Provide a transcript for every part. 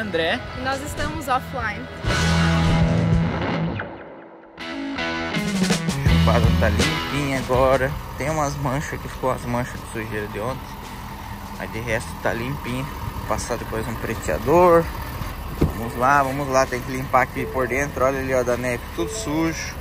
André. E nós estamos offline. A chupada tá limpinha agora. Tem umas manchas que ficou as manchas de sujeira de ontem. Mas de resto tá limpinha. Vou passar depois um preteador. Vamos lá, tem que limpar aqui por dentro. Olha ali, ó, da neve, tudo sujo.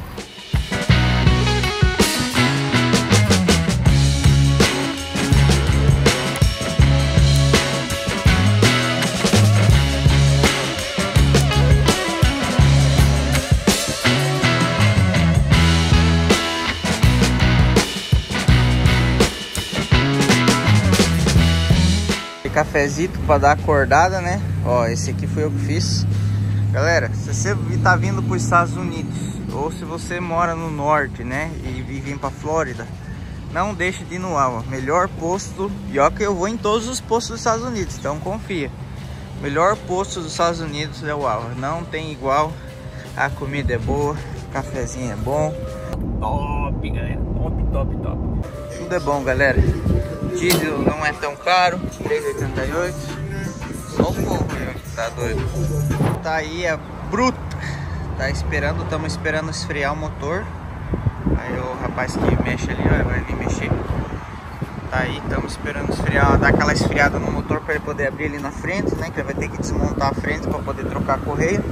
Cafezito para dar acordada, né? Ó, esse aqui foi eu que fiz. Galera, se você tá vindo para os Estados Unidos, ou se você mora no norte, né, e vive para Flórida, não deixe de ir no AWA. Melhor posto, e ó que eu vou em todos os postos dos Estados Unidos, então confia. Melhor posto dos Estados Unidos é o AWA. Não tem igual. A comida é boa, o cafezinho é bom. Top, galera. Top. Tudo é bom, galera. Diesel não é tão caro, 3,88. Só o fogo, tá doido. Tá aí, é bruto. Tá esperando, estamos esperando esfriar o motor. Aí o rapaz que mexe ali, ó, vai vir mexer. Tá aí, estamos esperando esfriar, dar aquela esfriada no motor para ele poder abrir ali na frente, né? Que ele vai ter que desmontar a frente para poder trocar a correia.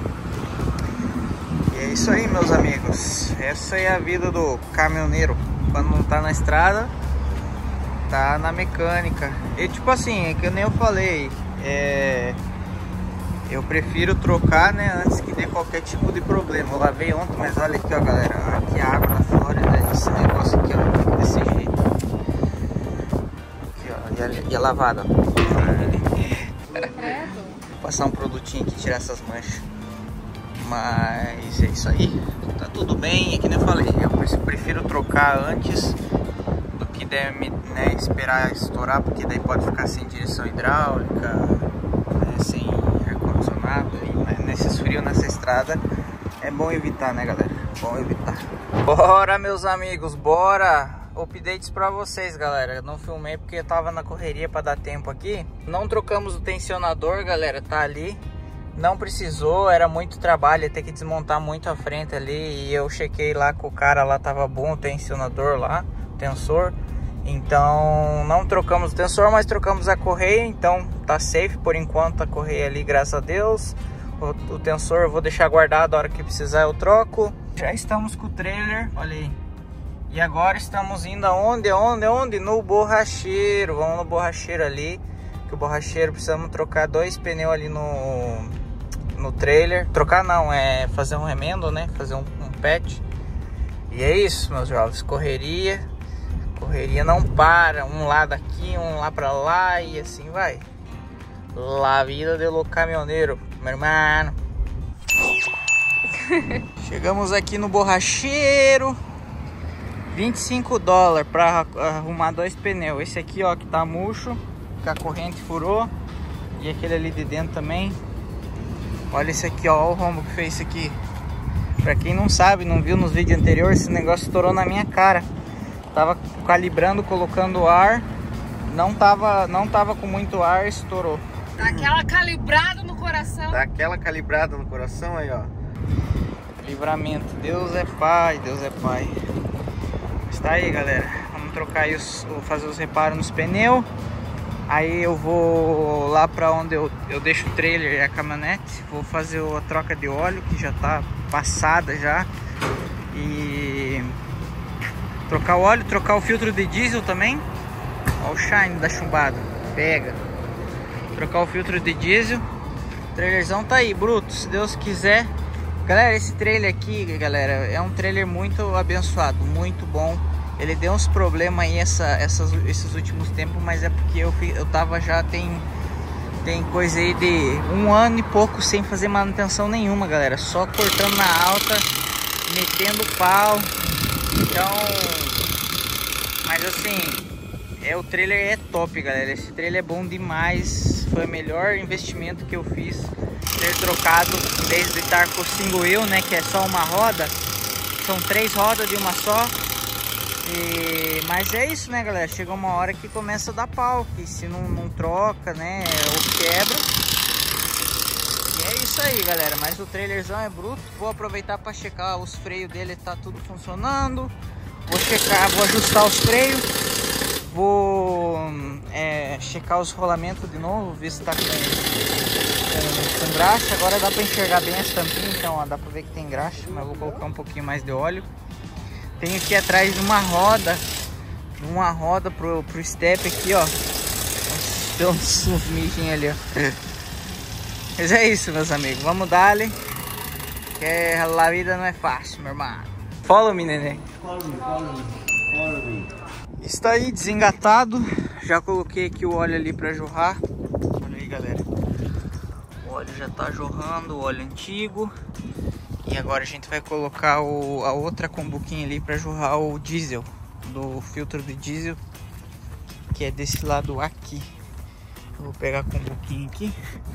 E é isso aí, meus amigos. Essa é a vida do caminhoneiro. Quando não tá na estrada, tá na mecânica. E tipo assim, é que nem eu falei, eu prefiro trocar, né, antes que dê qualquer tipo de problema. Eu lavei ontem, mas olha aqui, ó, galera. Aqui a água da Flórida, esse negócio aqui, ó, desse jeito. Aqui, ó, e a lavada. Vou passar um produtinho aqui, tirar essas manchas. Mas é isso aí. Tá tudo bem, é que nem eu falei. Eu prefiro trocar antes do que deve, né, esperar estourar, porque daí pode ficar sem direção hidráulica, né, sem ar-condicionado. E nesses frios, nessa estrada, é bom evitar, né, galera? Bom evitar. Bora, meus amigos, bora! Updates pra vocês, galera. Eu não filmei porque eu tava na correria pra dar tempo aqui. Não trocamos o tensionador, galera, tá ali. Não precisou, era muito trabalho, ia ter que desmontar muito a frente ali. E eu chequei lá com o cara lá, tava bom o tensionador lá, tensor. Então não trocamos o tensor, mas trocamos a correia. Então tá safe por enquanto a correia ali, graças a Deus. O tensor eu vou deixar guardado, a hora que precisar eu troco. Já estamos com o trailer, olha aí. E agora estamos indo aonde? No borracheiro. Vamos no borracheiro ali, que o borracheiro precisamos trocar 2 pneus ali no trailer. Trocar não, é fazer um remendo, né? Fazer um patch. E é isso, meus jovens. Correria não para. Um lá daqui, um lá pra lá e assim vai. La vida de lo caminhoneiro, meu irmão. Chegamos aqui no borracheiro. $25 pra arrumar 2 pneus. Esse aqui, ó, que tá murcho, que a corrente furou. E aquele ali de dentro também. Olha esse aqui, ó, o rombo que fez isso aqui. Pra quem não sabe, não viu nos vídeos anteriores, esse negócio estourou na minha cara. Tava calibrando, colocando ar. Não tava com muito ar, estourou. Dá aquela calibrada no coração. Dá aquela calibrada no coração aí, ó. Livramento. Deus é pai, Deus é pai. Está aí, galera. Vamos trocar aí, vou fazer os reparos nos pneus. Aí eu vou lá pra onde eu deixo o trailer e a caminhonete. Vou fazer a troca de óleo, que já tá passada já. E trocar o óleo, trocar o filtro de diesel também. Olha o shine da chumbada. Pega. Trocar o filtro de diesel. O trailerzão tá aí, bruto, se Deus quiser. Galera, esse trailer aqui, galera, é um trailer muito abençoado, muito bom. Ele deu uns problemas aí esses últimos tempos, mas é porque eu tava já, tem coisa aí de 1 ano e pouco sem fazer manutenção nenhuma, galera. Só cortando na alta, metendo pau. Então, mas assim, o trailer é top, galera. Esse trailer é bom demais. Foi o melhor investimento que eu fiz. Ter trocado, em vez de estar com o single wheel, né, que é só uma roda, são 3 rodas de uma só. Mas é isso, né, galera? Chega uma hora que começa a dar pau, que se não troca, né, ou quebra. isso aí, galera. Mas o trailerzão é bruto. Vou aproveitar para checar os freios dele, tá tudo funcionando. Vou checar, vou ajustar os freios. Vou checar os rolamentos de novo, ver se tá com graxa. Agora dá para enxergar bem as tampinhas, então ó, dá para ver que tem graxa. Mas vou colocar um pouquinho mais de óleo. Tenho aqui atrás uma roda pro step aqui, ó. Tem uns mijinhos ali, ó. Mas é isso, meus amigos. Vamos dar-lhe. Que a vida não é fácil, meu irmão. Follow me, neném. Follow me. Está aí desengatado. Já coloquei aqui o óleo ali para jorrar. Olha aí, galera. O óleo já tá jorrando, o óleo antigo. E agora a gente vai colocar a outra combuquinha ali para jorrar o diesel. Do filtro de diesel. Que é desse lado aqui. Eu vou pegar a combuquinha aqui.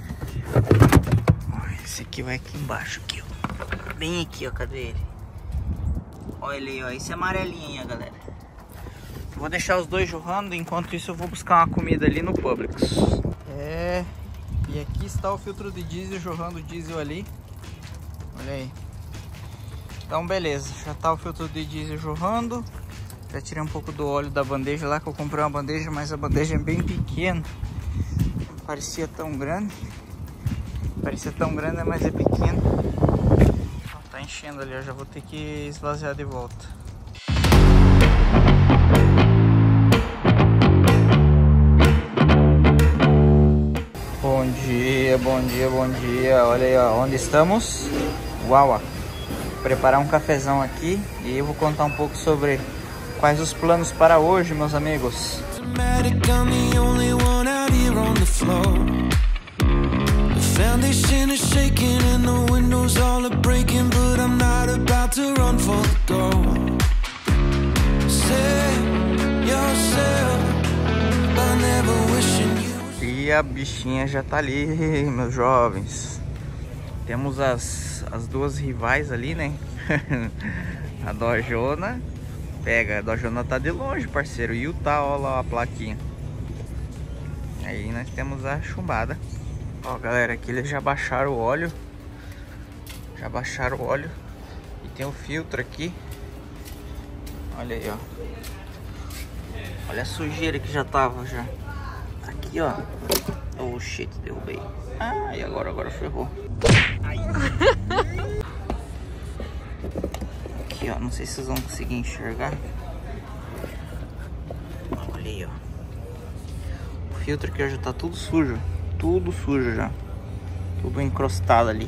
Esse aqui vai aqui embaixo. Aqui, ó. Bem aqui, ó. Cadê ele? Olha ele aí, ó. Esse é amarelinho, ó, galera. Vou deixar os dois jorrando. Enquanto isso eu vou buscar uma comida ali no Publix. E aqui está o filtro de diesel jorrando o diesel ali. Olha aí. Então beleza, já tá o filtro de diesel jorrando. Já tirei um pouco do óleo da bandeja lá, que eu comprei uma bandeja, mas a bandeja é bem pequena. Não parecia tão grande. Parecia tão grande, mas é pequena. Tá enchendo ali, eu já vou ter que esvaziar de volta. Bom dia, bom dia, bom dia. Olha aí, ó, onde estamos? Uau, ó. Preparar um cafezão aqui e eu vou contar um pouco sobre quais os planos para hoje, meus amigos. E a bichinha já tá ali, meus jovens. Temos as duas rivais ali, né? A Dojona. Pega, a Dojona tá de longe, parceiro. E o tá, ó lá a plaquinha. Aí nós temos a chumbada. Ó, galera, aqui eles já baixaram o óleo. Já baixaram o óleo. E tem o filtro aqui. Olha aí, ó. Olha a sujeira que já tava já. Aqui, ó. Oh, shit, derrubei. Ah, e agora ferrou. Ai. Aqui, ó. Não sei se vocês vão conseguir enxergar. Olha aí, ó. O filtro aqui já tá tudo sujo. Tudo sujo já. Tudo encrostado ali.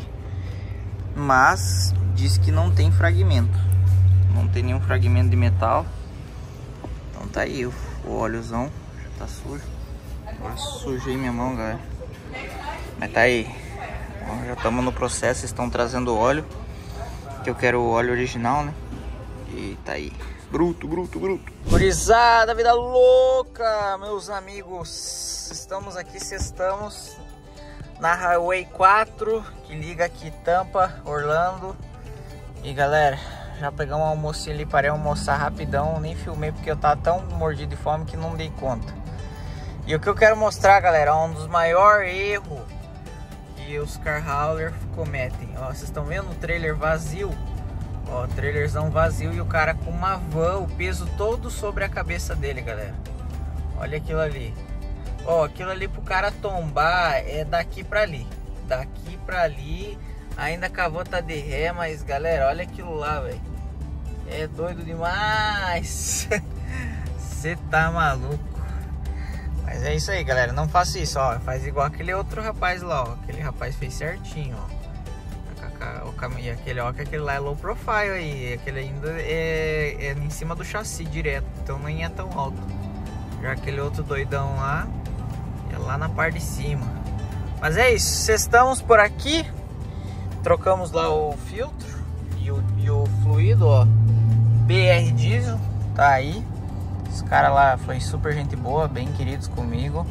Mas diz que não tem fragmento. Não tem nenhum fragmento de metal. Então tá aí o óleozão. Já tá sujo. Agora sujei minha mão, galera. Mas tá aí. Bom, já estamos no processo. Estão trazendo o óleo. Que eu quero o óleo original, né? E tá aí. Bruto. Gurizada, vida louca, meus amigos. Estamos aqui, estamos na Highway 4, que liga aqui Tampa, Orlando. E galera, já pegamos um almocinho ali, parei almoçar rapidão. Nem filmei porque eu tava tão mordido de fome que não dei conta. E o que eu quero mostrar, galera, é um dos maiores erros que os car hauler cometem. Ó, vocês estão vendo o trailer vazio? Ó, trailerzão vazio e o cara com uma van, o peso todo sobre a cabeça dele, galera. Olha aquilo ali. Ó, aquilo ali pro cara tombar é daqui pra ali. Daqui pra ali. Ainda com a van tá de ré, mas galera, olha aquilo lá, velho. É doido demais. Você tá maluco. Mas é isso aí, galera. Não faça isso, ó. Faz igual aquele outro rapaz lá, ó. Aquele rapaz fez certinho, ó. E aquele, ó, que aquele lá é low profile aí. Aquele ainda é em cima do chassi direto. Então nem é tão alto. Já aquele outro doidão lá é lá na parte de cima. Mas é isso. Estamos por aqui. Trocamos lá o filtro e o fluido, ó. BR Diesel. Tá aí. Os caras lá foi super gente boa, bem queridos comigo.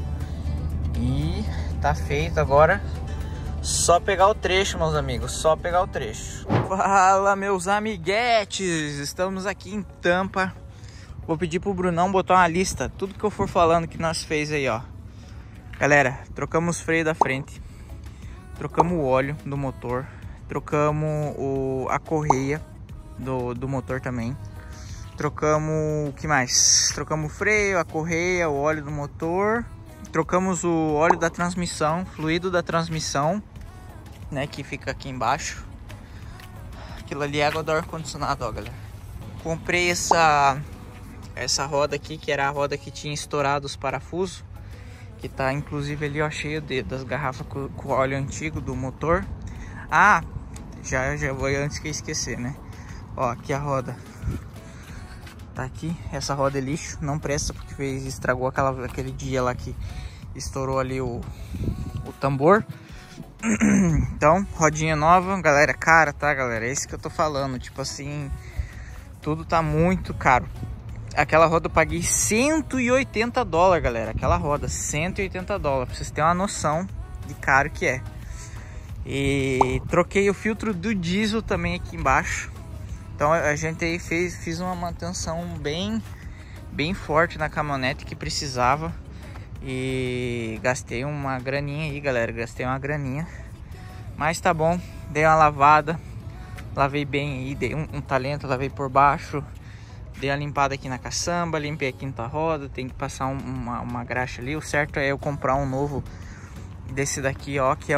E tá feito agora. Só pegar o trecho, meus amigos. Só pegar o trecho. Fala, meus amiguetes. Estamos aqui em Tampa. Vou pedir pro Brunão botar uma lista. Tudo que eu for falando que nós fez aí, ó. Galera, trocamos freio da frente. trocamos o óleo do motor, trocamos a correia do motor também. Trocamos o que mais? Trocamos o freio, a correia, o óleo do motor. Trocamos o óleo da transmissão, fluido da transmissão, né, que fica aqui embaixo. Aquilo ali é água do ar-condicionado, ó, galera. Comprei essa roda aqui, que era a roda que tinha estourado os parafusos, que tá inclusive ali, ó, cheio das garrafas com óleo antigo do motor. Ah, já vou antes que eu esquecer, né? Ó, aqui a roda. Tá aqui, essa roda é lixo, não presta porque estragou aquele dia lá que estourou ali o tambor. Então, rodinha nova, galera, cara, tá, galera? É isso que eu tô falando, tipo assim, tudo tá muito caro. Aquela roda eu paguei $180, galera, aquela roda, $180, pra vocês terem uma noção de caro que é. E troquei o filtro do diesel também aqui embaixo. Então a gente aí fiz uma manutenção bem forte na caminhonete que precisava. E gastei uma graninha aí, galera. Gastei uma graninha. Mas tá bom, dei uma lavada. Lavei bem aí, dei um talento, lavei por baixo. Dei uma limpada aqui na caçamba, limpei a quinta roda. Tem que passar uma graxa ali. O certo é eu comprar um novo desse daqui, ó. Que é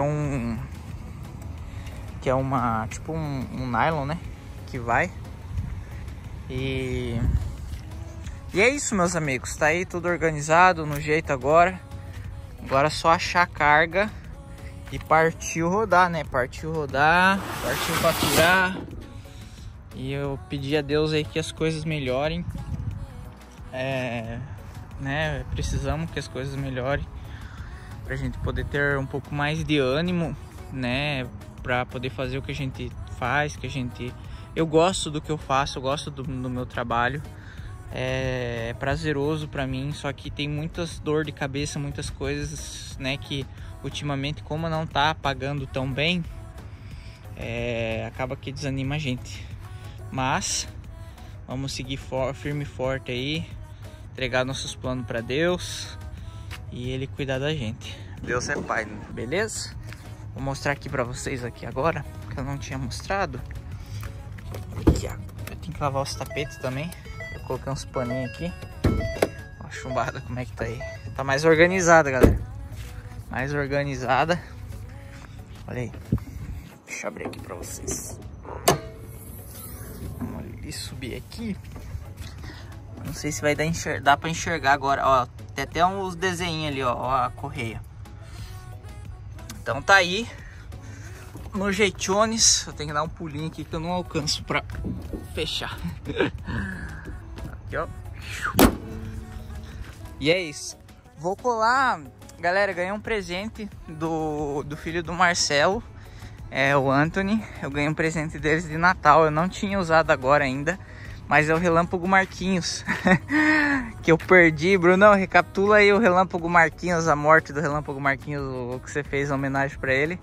tipo um nylon, né? Que vai. E é isso, meus amigos. Tá aí tudo organizado no jeito agora. Agora é só achar a carga e partiu rodar, né? Partiu rodar, partiu faturar. E eu pedi a Deus aí que as coisas melhorem. Né? Precisamos que as coisas melhorem pra gente poder ter um pouco mais de ânimo, né? Pra poder fazer o que a gente faz, eu gosto do que eu faço, eu gosto do meu trabalho, é prazeroso pra mim, só que tem muitas dor de cabeça, muitas coisas, né, que ultimamente, como não tá pagando tão bem, acaba que desanima a gente. Mas vamos seguir firme e forte aí, entregar nossos planos pra Deus e Ele cuidar da gente. Deus é Pai, beleza? Vou mostrar aqui pra vocês aqui agora, porque eu não tinha mostrado. Aqui, ó. Eu tenho que lavar os tapetes também. Eu coloquei uns paninhos aqui. Ó, a chumbada, como é que tá aí. Tá mais organizada, galera. Mais organizada. Olha aí. Deixa eu abrir aqui pra vocês. Vamos ali subir aqui. Não sei se vai dar pra enxergar agora. Ó, tem até uns desenhos ali, ó a correia. Então tá aí. No jeitones, eu tenho que dar um pulinho aqui que eu não alcanço pra fechar. Aqui, ó. E é isso. Vou colar, galera, ganhei um presente do filho do Marcelo, o Anthony. Eu ganhei um presente deles de Natal, eu não tinha usado agora ainda, mas é o Relâmpago Marquinhos. Que eu perdi. Brunão, recapitula aí o Relâmpago Marquinhos, a morte do Relâmpago Marquinhos, o que você fez em homenagem pra ele.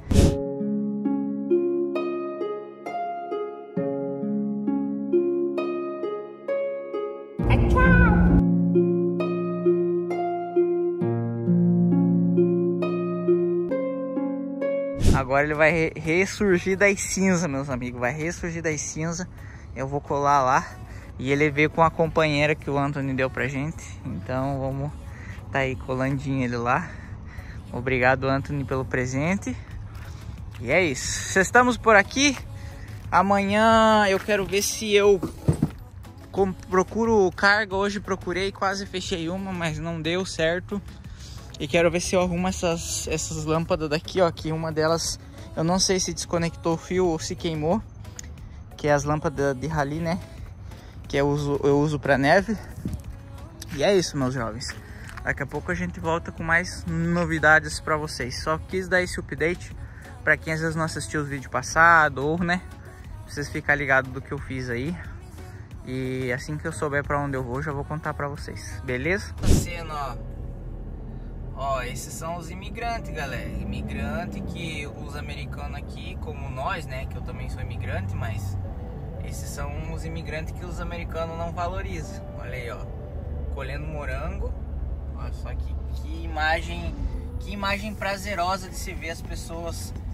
Agora ele vai ressurgir das cinzas, meus amigos. Vai ressurgir das cinzas. Eu vou colar lá. E ele veio com a companheira que o Anthony deu pra gente. Então vamos tá aí colandinho ele lá. Obrigado, Anthony, pelo presente. E é isso. Estamos por aqui. Amanhã eu quero ver se eu procuro carga. Hoje procurei, quase fechei uma, mas não deu certo. E quero ver se eu arrumo essas lâmpadas daqui, ó. Que uma delas, eu não sei se desconectou o fio ou se queimou. Que é as lâmpadas de rally, né? Que eu uso pra neve. E é isso, meus jovens. Daqui a pouco a gente volta com mais novidades pra vocês. Só quis dar esse update pra quem às vezes não assistiu os vídeos passados, ou, né? Pra vocês ficarem ligados do que eu fiz aí. E assim que eu souber pra onde eu vou, já vou contar pra vocês. Beleza? Tá sendo, ó, esses são os imigrantes, galera. Imigrante que os americanos aqui, como nós, né? Que eu também sou imigrante, mas esses são os imigrantes que os americanos não valorizam. Olha aí, ó. Colhendo morango. Olha só que imagem prazerosa de se ver as pessoas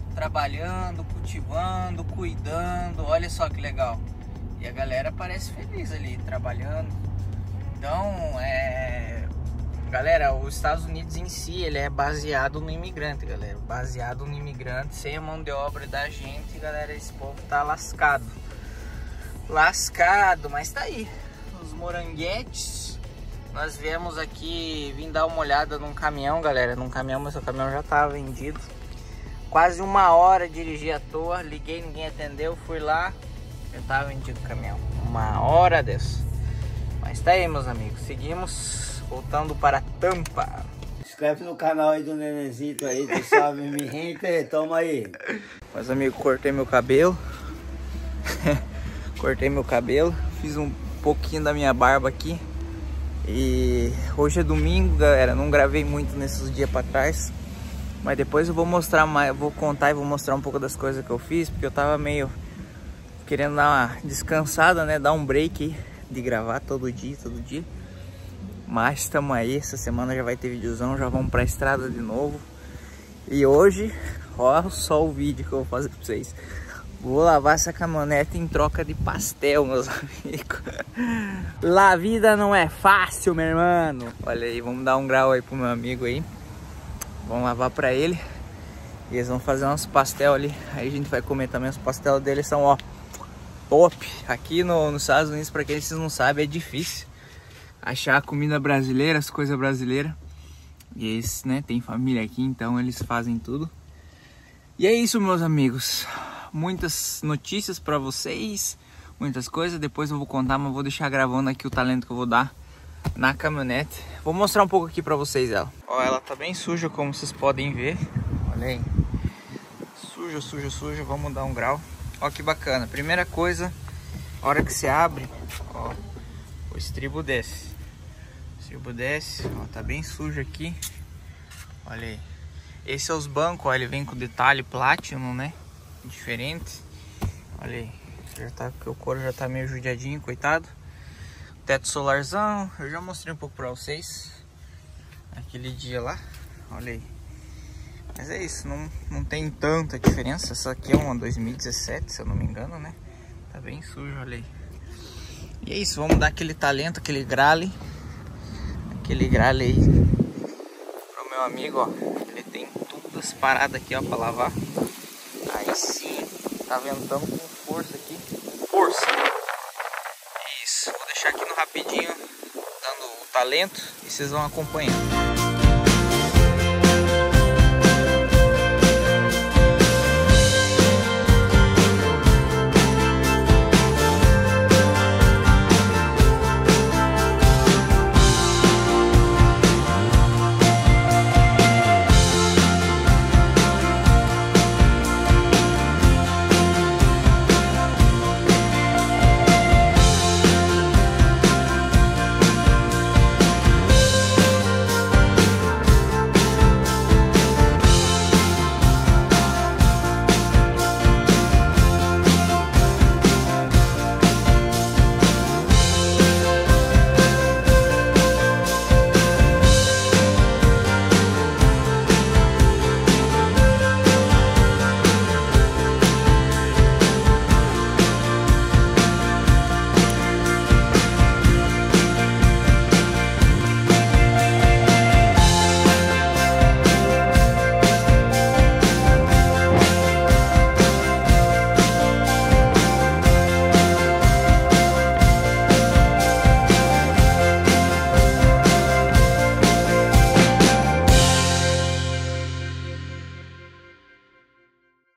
trabalhando, cultivando, cuidando. Olha só que legal. E a galera parece feliz ali, trabalhando. Então, galera, os Estados Unidos em si, ele é baseado no imigrante, galera. Baseado no imigrante, sem a mão de obra da gente, galera, esse povo tá lascado. Lascado, mas tá aí. Os moranguetes. Nós viemos aqui, vim dar uma olhada num caminhão, galera. Num caminhão, mas o caminhão já tava vendido. Quase 1 hora dirigi à toa. Liguei, ninguém atendeu, fui lá. Já tava vendido o caminhão. 1 hora dessa. Mas tá aí, meus amigos. Seguimos voltando para Tampa. Inscreve no canal aí do Nenenzito aí, tu sabe, me rente, toma aí. Meus amigos, cortei meu cabelo. Cortei meu cabelo. Fiz um pouquinho da minha barba aqui. E hoje é domingo, galera. Não gravei muito nesses dias pra trás. Mas depois eu vou mostrar mais, vou contar e vou mostrar um pouco das coisas que eu fiz. Porque eu tava meio querendo dar uma descansada, né? Dar um break aí de gravar todo dia. Mas estamos aí, essa semana já vai ter videozão, já vamos pra estrada de novo. E hoje, ó só o vídeo que eu vou fazer pra vocês. Vou lavar essa caminhonete em troca de pastel, meus amigos. La vida não é fácil, meu irmão. Olha aí, vamos dar um grau aí pro meu amigo aí. Vamos lavar pra ele. E eles vão fazer uns pastel ali. Aí a gente vai comer também. Os pastel deles são, ó, top. Aqui nos Estados Unidos, pra quem vocês não sabem, é difícil achar comida brasileira, as coisas brasileiras. E eles, né, tem família aqui, então eles fazem tudo. E é isso, meus amigos. Muitas notícias pra vocês, muitas coisas. Depois eu vou contar, mas vou deixar gravando aqui o talento que eu vou dar na caminhonete. Vou mostrar um pouco aqui pra vocês ela. Ó, ela tá bem suja, como vocês podem ver. Olha aí. Suja. Vamos dar um grau. Ó que bacana. Primeira coisa, a hora que você abre, ó, o estribo desce. Ó, tá bem sujo aqui. Olha aí. Esse é os bancos, ó, ele vem com detalhe Platinum, né? Diferente. Olha aí. Já tá, porque o couro já tá meio judiadinho, coitado. Teto solarzão. Eu já mostrei um pouco pra vocês aquele dia lá. Olha aí. Mas é isso, não tem tanta diferença. Essa aqui é uma 2017, se eu não me engano, né? Tá bem sujo, olha aí. E é isso, vamos dar aquele talento, aquele grale. Aquele grale aí pro meu amigo, ó. Ele tem todas as paradas aqui, ó, pra lavar. Aí sim, tá ventando com força aqui. Força! É isso, vou deixar aqui no rapidinho, dando o talento, e vocês vão acompanhando.